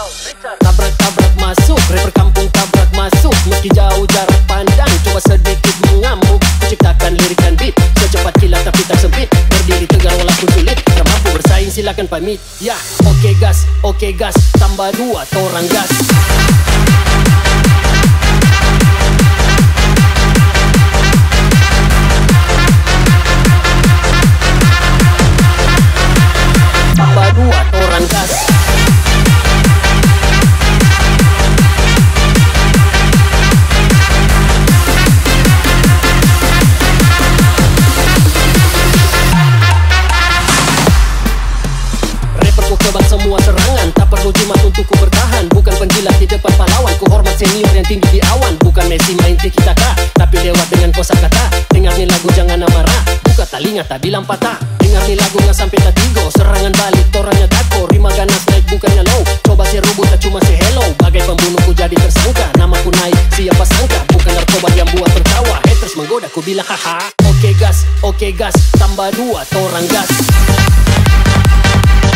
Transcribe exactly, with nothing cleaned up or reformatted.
Tabrak-tabrak masuk, rapper kampung tabrak masuk. Meski jauh jarak pandang, coba sedikit mengamuk. Ciptakan lirik dan beat, secepat kilat tapi tak sempit. Berdiri tegar walaupun sulit, tak mampu bersaing silakan pamit. Ya, oke gas, oke gas, tambah dua torang gas. Tambah dua torang gas. Kebang semua serangan, tak perlu jimat untuk ku bertahan. Bukan penjilat di depan pahlawan, ku hormat senior yang tinggi di awan. Bukan Messi main tiki-taka, tapi lewat dengan kosakata. Dengar nih lagu jangan amarah, buka telinga tak bilang patah. Dengar nih lagu nggak sampai tatigo, serangan balik toranya tako. Rima ganas naik bukannya low, coba si rubut tak cuma si hello. Bagai pembunuh ku jadi tersangka, namaku naik siapa sangka. Bukan narkoba yang buat tertawa, haters menggoda ku bilang haha. Oke gas, oke gas, tambah dua torang gas.